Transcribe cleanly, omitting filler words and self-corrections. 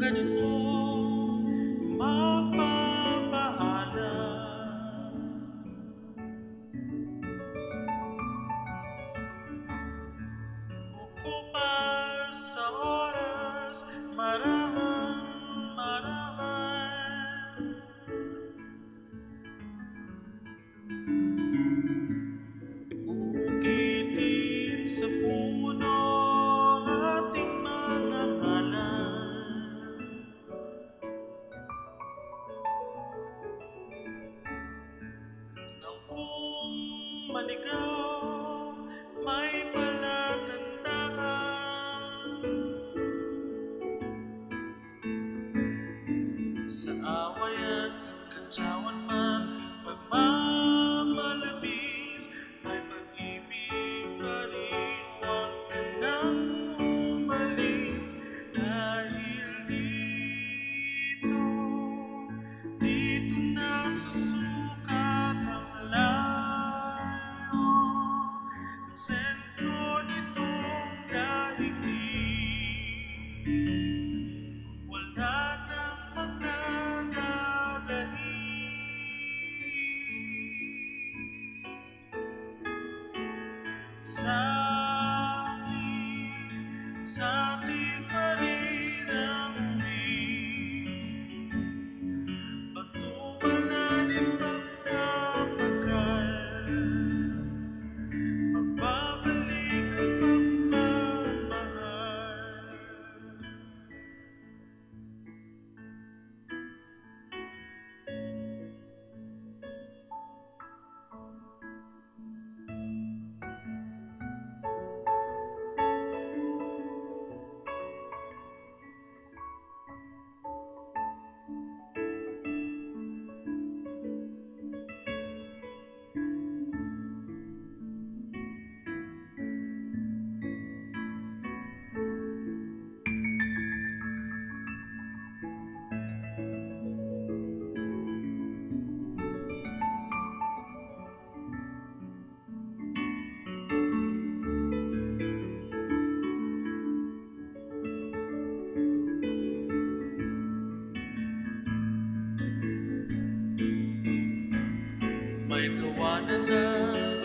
ganito mapapaalam. Kukupas sa oras, marahan. Ukitin sa puno ating mga ngalan. Nang kung maligaw, may palatandaan. Sa away at katsawan man, pagmamalabis, may pag-ibig pa rin. Huwag ka nang umalis, dahil dito na susukat ang layo, ang sentro nitong daigdig. Wala nang magdadahig. Sa atin pa rin ang uwi, pagtubalanin pagpapakal, magbabalik ang pagmamahal. May tawanan na